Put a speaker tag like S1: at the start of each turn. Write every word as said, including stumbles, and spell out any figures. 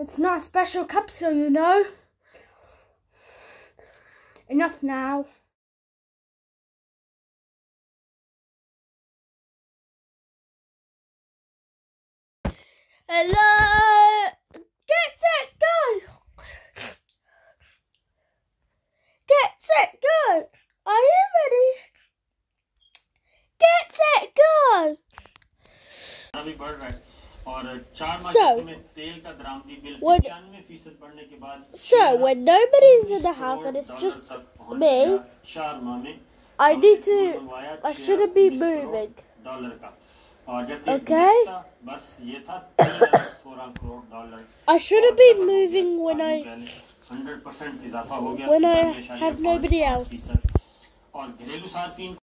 S1: It's not a special capsule, you know. Enough now. Hello. Get set, go. Get set, go. Are you ready? Get set, go. So, when, so when nobody's in the house and it's just me, I need to, I shouldn't be moving. Okay? I shouldn't be moving when I, when I have nobody else.